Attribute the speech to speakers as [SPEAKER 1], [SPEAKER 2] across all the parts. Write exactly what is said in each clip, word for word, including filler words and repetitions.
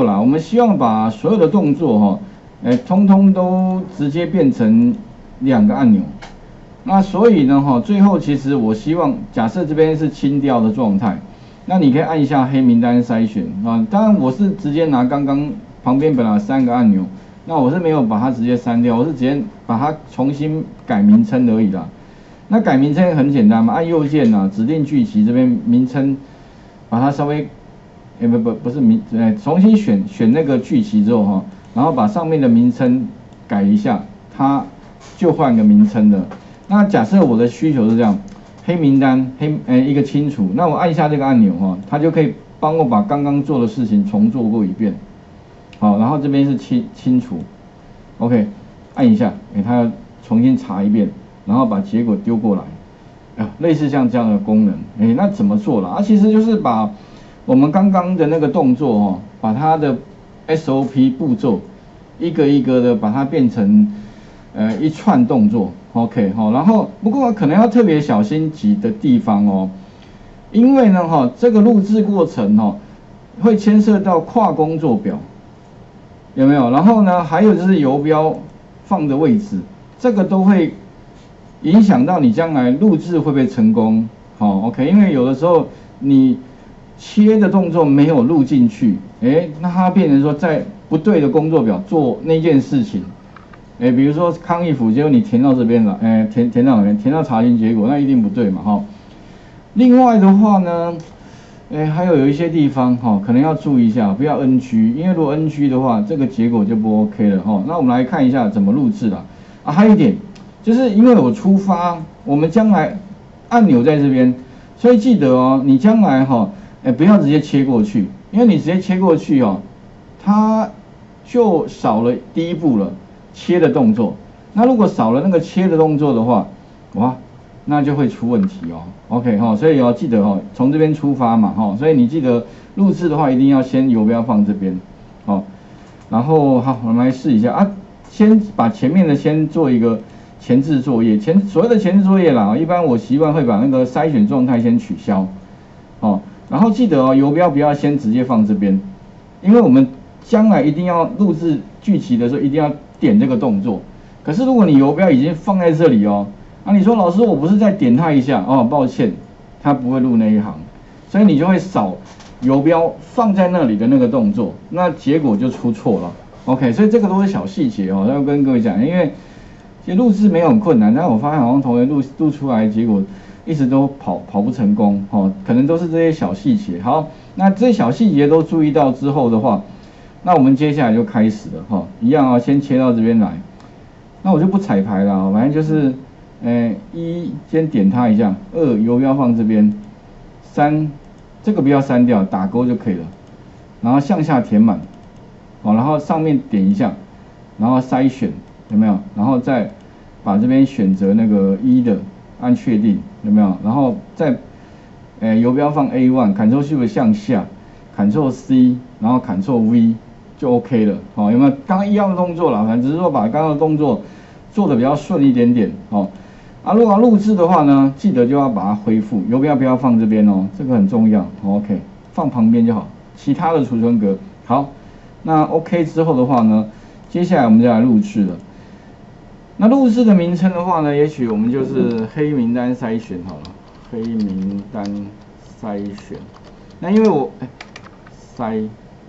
[SPEAKER 1] 啦，我们希望把所有的动作哈，哎，通通都直接变成两个按钮。那所以呢哈，最后其实我希望，假设这边是清掉的状态，那你可以按一下黑名单筛选啊。当然我是直接拿刚刚旁边本来三个按钮，那我是没有把它直接删掉，我是直接把它重新改名称而已啦。那改名称很简单嘛，按右键啊，指定剧集这边名称，把它稍微，哎不不不是名，哎重新选选那个剧集之后哈，然后把上面的名称改一下，它就换个名称的。那假设我的需求是这样，黑名单黑哎一个清除，那我按一下这个按钮哈，它就可以帮我把刚刚做的事情重做过一遍。好，然后这边是清清除 ，OK， 按一下，哎它要重新查一遍。然后把结果丢过来，啊，类似像这样的功能，哎，那怎么做啦？啊，其实就是把我们刚刚的那个动作哦，把它的 S O P 步骤一个一个的把它变成呃一串动作 ，OK 好，然后不过可能要特别小心几的地方哦，因为呢哈，这个录制过程哦会牵涉到跨工作表，有没有？然后呢，还有就是游标放的位置，这个都会影响到你将来录制会不会成功？好 ，OK， 因为有的时候你切的动作没有录进去，哎，那它变成说在不对的工作表做那件事情，哎，比如说康义府，结果你填到这边了，哎，填填到哪边？填到查询结果，那一定不对嘛，哈。另外的话呢，哎，还有有一些地方哈，可能要注意一下，不要 N G， 因为如果 N G 的话，这个结果就不 OK 了哈。那我们来看一下怎么录制啦。啊，还有一点。就是因为我出发，我们将来按钮在这边，所以记得哦，你将来哈、哦，哎不要直接切过去，因为你直接切过去哦，它就少了第一步了，切的动作。那如果少了那个切的动作的话，哇，那就会出问题哦。OK 哈、哦，所以要、哦、记得哦，从这边出发嘛哈、哦，所以你记得录制的话，一定要先游标放这边，哦，然后好，我们来试一下啊，先把前面的先做一个。前置作业，前所谓的前置作业啦，一般我习惯会把那个筛选状态先取消，哦，然后记得哦，游标不要先直接放这边，因为我们将来一定要录制剧集的时候，一定要点这个动作。可是如果你游标已经放在这里哦，啊，你说老师我不是再点它一下哦，抱歉，它不会录那一行，所以你就会扫游标放在那里的那个动作，那结果就出错了。OK， 所以这个都是小细节哦，要跟各位讲，因为。其实录制没有很困难，但我发现好像同学录录出来，结果一直都跑跑不成功，哦，可能都是这些小细节。好，那这些小细节都注意到之后的话，那我们接下来就开始了，哈、哦，一样啊、哦，先切到这边来。那我就不彩排了，反正就是，呃，一先点它一下，二游标放这边，三这个不要删掉，打勾就可以了。然后向下填满，哦，然后上面点一下，然后筛选。有没有？然后再把这边选择那个一的，按确定，有没有？然后再，呃，游标放 A 一 ，Ctrl Shift 向下 ，Ctrl C， 然后 Ctrl V 就 OK 了，好、哦，有没有？刚刚一样的动作啦，反正只是说把刚刚的动作做的比较顺一点点，哦。啊，如果要录制的话呢，记得就要把它恢复，游标不要放这边哦，这个很重要、哦、，OK， 放旁边就好，其他的储存格好。那 OK 之后的话呢，接下来我们就来录制了。那录制的名称的话呢，也许我们就是黑名单筛选好了，黑名单筛选。那因为我哎筛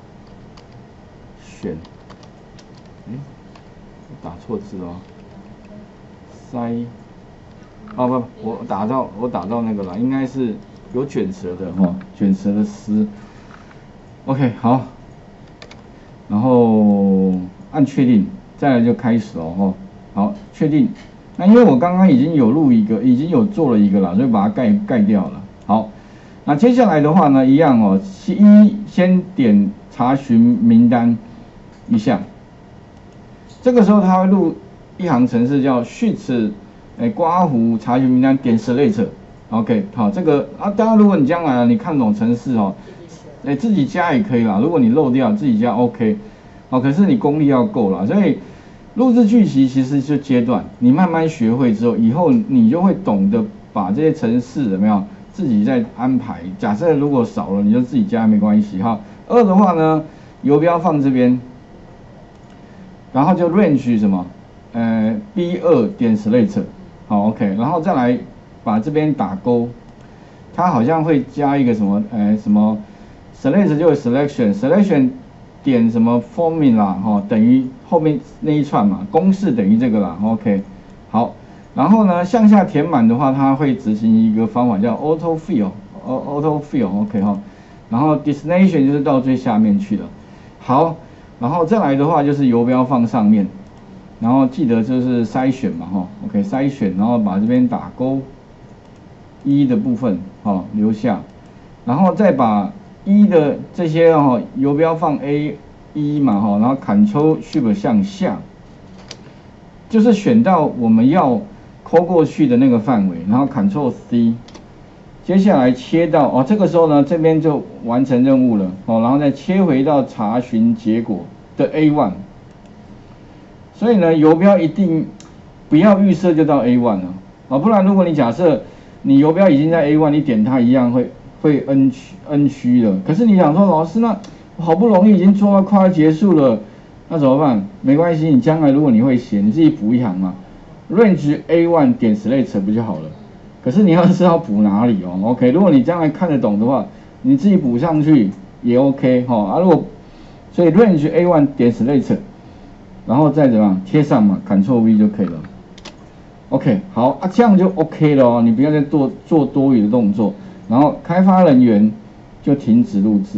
[SPEAKER 1] 选，哎，打错字了，筛，哦不，我打到我打到那个了，应该是有卷舌的哈、哦，卷舌的丝。OK 好，然后按确定，再来就开始哦哈。好，确定。那因为我刚刚已经有录一个，已经有做了一个了，所以把它盖盖掉了。好，那接下来的话呢，一样哦，一先点查询名单一下，这个时候它会录一行程式叫 Shift 哎刮弧查询名单点 Select。OK， 好，这个啊，当然如果你将来你看懂程式哦，哎自己加也可以啦。如果你漏掉自己加 OK， 好，可是你功力要够啦，所以。录制剧集其实就阶段，你慢慢学会之后，以后你就会懂得把这些程式有没有自己再安排。假设如果少了，你就自己加没关系哈。二的话呢， 游标放这边，然后就 range 什么，呃 B 二 点 select， 好 OK， 然后再来把这边打勾，它好像会加一个什么，呃什么 select 就是 selection selection 点什么 formula 哈、哦，等于后面那一串嘛，公式等于这个啦 ，OK， 好，然后呢向下填满的话，它会执行一个方法叫 auto fill，auto fill OK 哈、哦，然后 destination 就是到最下面去了，好，然后再来的话就是游标放上面，然后记得就是筛选嘛哈、哦、，OK 筛选，然后把这边打勾，一的部分哈、哦、留下，然后再把一的这些哦，游标放 A 一嘛哈，然后 Ctrl Shift 向下，就是选到我们要抠过去的那个范围，然后 Ctrl C， 接下来切到哦，这个时候呢这边就完成任务了哦，然后再切回到查询结果的 A 一， 所以呢游标一定不要预设就到 A 一 了啊，不然如果你假设你游标已经在 A 一， 你点它一样会。会 N 区 N 区了，可是你想说老师那好不容易已经做到快要结束了，那怎么办？没关系，你将来如果你会写，你自己补一行嘛 ，range A 一 点 select 不就好了？可是你要是要补哪里哦 ？OK， 如果你将来看得懂的话，你自己补上去也 OK 哈、哦、啊。如果所以 range A 一 点 select， 然后再怎么样贴上嘛 ，Ctrl V 就可以了。OK， 好啊，这样就 OK 了哦，你不要再做做多余的动作。然后开发人员就停止录制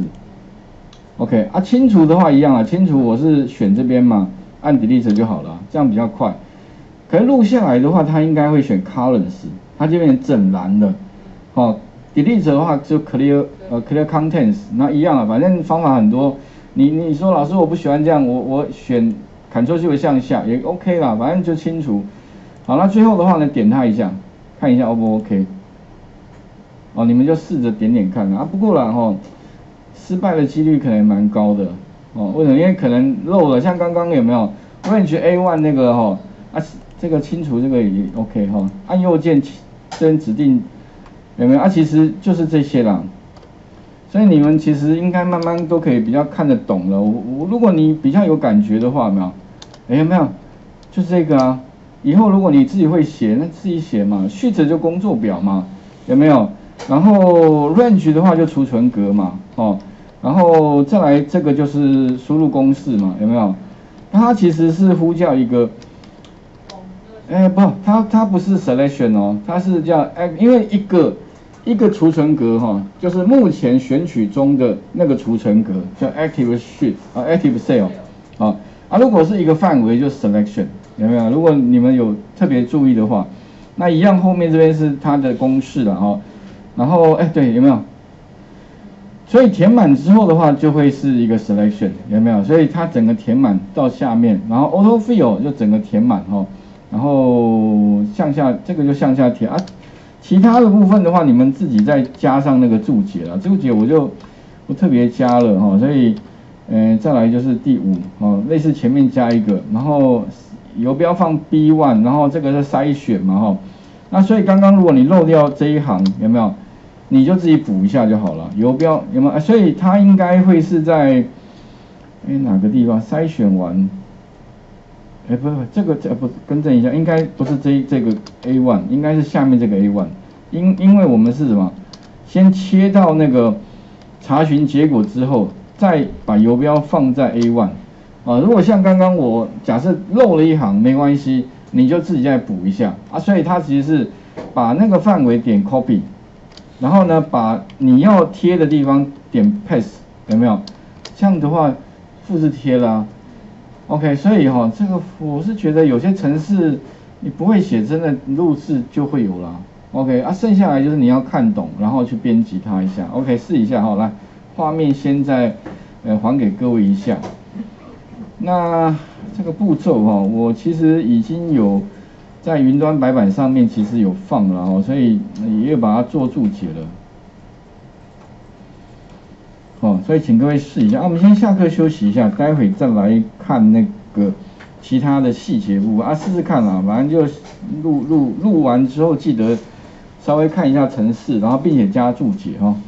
[SPEAKER 1] ，OK 啊，清除的话一样啊，清除我是选这边嘛，按 Delete 就好了，这样比较快。可是录下来的话，它应该会选 Columns， 它这边整栏的，哦 ，Delete 的话就 Clear 呃 Clear Contents， 那一样啊，反正方法很多。你你说老师我不喜欢这样，我我选 Ctrl 就会向下也 OK 啦，反正就清除。好，那最后的话呢，点它一下，看一下 O 不 OK。哦，你们就试着点点看啊。不过啦，吼，失败的几率可能蛮高的哦。为什么？因为可能漏了，像刚刚有没有 range A 一 那个吼啊，这个清除这个也 OK 哈，按右键先指定有没有啊？其实就是这些啦。所以你们其实应该慢慢都可以比较看得懂了。我我如果你比较有感觉的话，有没有？哎，有没有？就是这个啊。以后如果你自己会写，那自己写嘛。Sheet就工作表嘛，有没有？然后 range 的话就储存格嘛，哦，然后再来这个就是输入公式嘛，有没有？它其实是呼叫一个，哎不，它它不是 selection 哦，它是叫哎，因为一个一个储存格哈、哦，就是目前选取中的那个储存格叫 active sheet 啊 active cell 啊啊，如果是一个范围就 selection 有没有？如果你们有特别注意的话，那一样后面这边是它的公式了哈。然后，哎，对，有没有？所以填满之后的话，就会是一个 selection， 有没有？所以它整个填满到下面，然后 auto fill 就整个填满哈，然后向下这个就向下填啊。其他的部分的话，你们自己再加上那个注解了，注解我就不特别加了哈。所以，呃，再来就是第五哦，类似前面加一个，然后游标放 B 一， 然后这个是筛选嘛哈。那所以刚刚如果你漏掉这一行，有没有？你就自己补一下就好了。游标有没有？所以它应该会是在，哎哪个地方筛选完？哎不不，这个这不更正一下，应该不是这这个 A 一， 应该是下面这个 A 一。因因为我们是什么？先切到那个查询结果之后，再把游标放在 A 一。啊，如果像刚刚我假设漏了一行，没关系，你就自己再补一下啊。所以它其实是把那个范围点 copy。然后呢，把你要贴的地方点 paste， 有没有？这样的话，复制贴啦、啊。OK， 所以哈、哦，这个我是觉得有些程式你不会写，真的录制就会有啦。OK， 啊，剩下来就是你要看懂，然后去编辑它一下。OK， 试一下哈、哦，来，画面先再呃还给各位一下。那这个步骤哈、哦，我其实已经有。在云端白板上面其实有放了哦，所以也有把它做注解了。哦，所以请各位试一下。啊，我们先下课休息一下，待会再来看那个其他的细节部分啊，试试看啦。反正就录录录完之后，记得稍微看一下程式，然后并且加注解哈、哦。